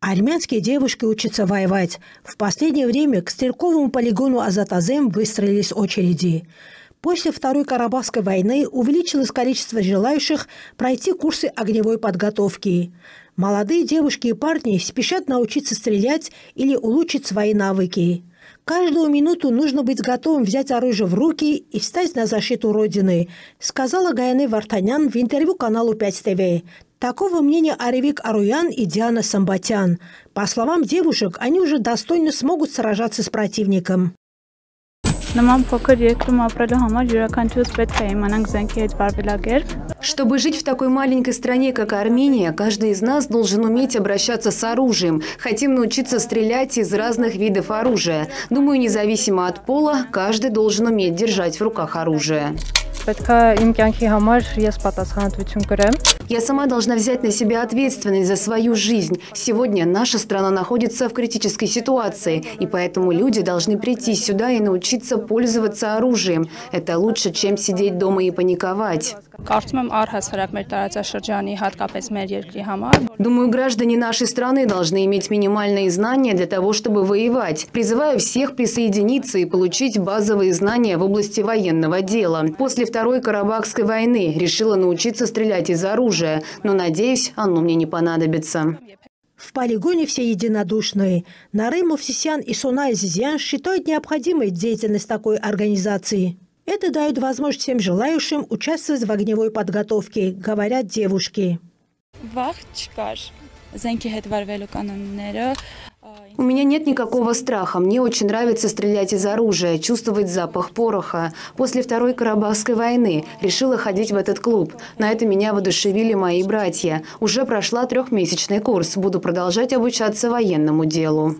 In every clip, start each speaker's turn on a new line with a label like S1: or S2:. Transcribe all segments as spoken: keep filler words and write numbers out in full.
S1: Армянские девушки учатся воевать. В последнее время к стрелковому полигону Азат-Азем выстроились очереди. После Второй Карабахской войны увеличилось количество желающих пройти курсы огневой подготовки. Молодые девушки и парни спешат научиться стрелять или улучшить свои навыки. Каждую минуту нужно быть готовым взять оружие в руки и встать на защиту Родины, сказала Гаяне Вартанян в интервью каналу пять ТВ. Такого мнения Аревик Аруян и Диана Самбатян. По словам девушек, они уже достойно смогут сражаться с противником.
S2: Чтобы жить в такой маленькой стране, как Армения, каждый из нас должен уметь обращаться с оружием. Хотим научиться стрелять из разных видов оружия. Думаю, независимо от пола, каждый должен уметь держать в руках оружие. Я сама должна взять на себя ответственность за свою жизнь. Сегодня наша страна находится в критической ситуации, и поэтому люди должны прийти сюда и научиться пользоваться оружием. Это лучше, чем сидеть дома и паниковать. Думаю, граждане нашей страны должны иметь минимальные знания для того, чтобы воевать. Призываю всех присоединиться и получить базовые знания в области военного дела. После Второй Карабахской войны решила научиться стрелять из оружия, но, надеюсь, оно мне не понадобится.
S1: В полигоне все единодушные. Нарым Мовсисян и Сунай Зизян считают необходимой деятельность такой организации. Это дает возможность всем желающим участвовать в огневой подготовке, говорят девушки.
S2: У меня нет никакого страха. Мне очень нравится стрелять из оружия, чувствовать запах пороха. После Второй Карабахской войны решила ходить в этот клуб. На это меня воодушевили мои братья. Уже прошла трехмесячный курс. Буду продолжать обучаться военному делу.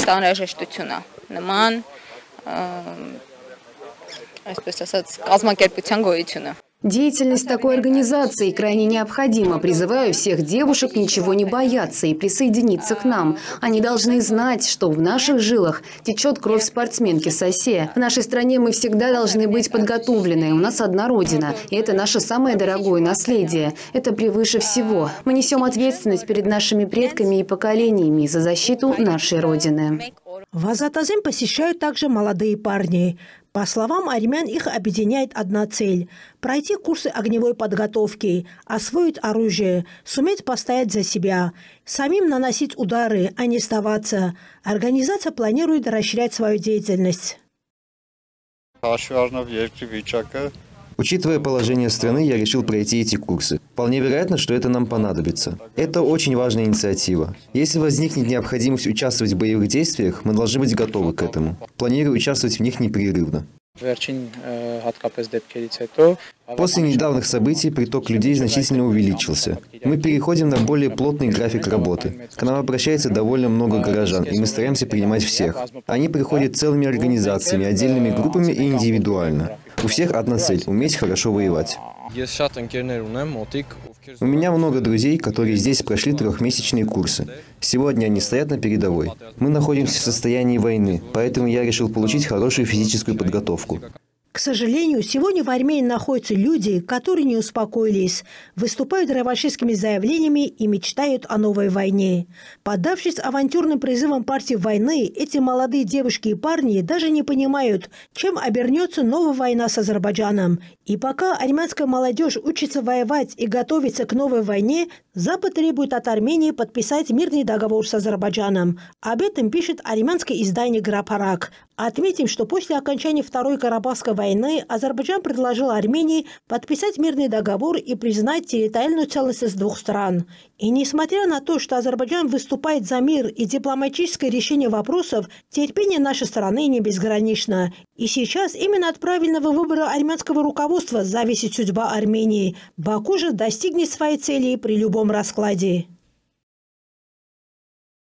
S2: Деятельность такой организации крайне необходима. Призываю всех девушек ничего не бояться и присоединиться к нам. Они должны знать, что в наших жилах течет кровь спортсменки Сосе. В нашей стране мы всегда должны быть подготовлены. У нас одна Родина, и это наше самое дорогое наследие. Это превыше всего. Мы несем ответственность перед нашими предками и поколениями за защиту нашей Родины.
S1: В Азат-Азем посещают также молодые парни. По словам армян, их объединяет одна цель – пройти курсы огневой подготовки, освоить оружие, суметь постоять за себя, самим наносить удары, а не сдаваться. Организация планирует расширять свою деятельность.
S3: Учитывая положение страны, я решил пройти эти курсы. Вполне вероятно, что это нам понадобится. Это очень важная инициатива. Если возникнет необходимость участвовать в боевых действиях, мы должны быть готовы к этому. Планирую участвовать в них непрерывно. После недавних событий приток людей значительно увеличился. Мы переходим на более плотный график работы. К нам обращается довольно много горожан, и мы стараемся принимать всех. Они приходят целыми организациями, отдельными группами и индивидуально. У всех одна цель – уметь хорошо воевать. У меня много друзей, которые здесь прошли трехмесячные курсы. Сегодня они стоят на передовой. Мы находимся в состоянии войны, поэтому я решил получить хорошую физическую подготовку.
S1: К сожалению, сегодня в Армении находятся люди, которые не успокоились, выступают реваншистскими заявлениями и мечтают о новой войне. Поддавшись авантюрным призывам партии войны, эти молодые девушки и парни даже не понимают, чем обернется новая война с Азербайджаном. И пока армянская молодежь учится воевать и готовится к новой войне, Запад требует от Армении подписать мирный договор с Азербайджаном. Об этом пишет армянское издание «Грапарак». Отметим, что после окончания Второй Карабахской войны Азербайджан предложил Армении подписать мирный договор и признать территориальную целостность двух стран. И несмотря на то, что Азербайджан выступает за мир и дипломатическое решение вопросов, терпение нашей страны не безгранично. И сейчас именно от правильного выбора армянского руководства зависит судьба Армении. Баку же достигнет своей цели при любом раскладе.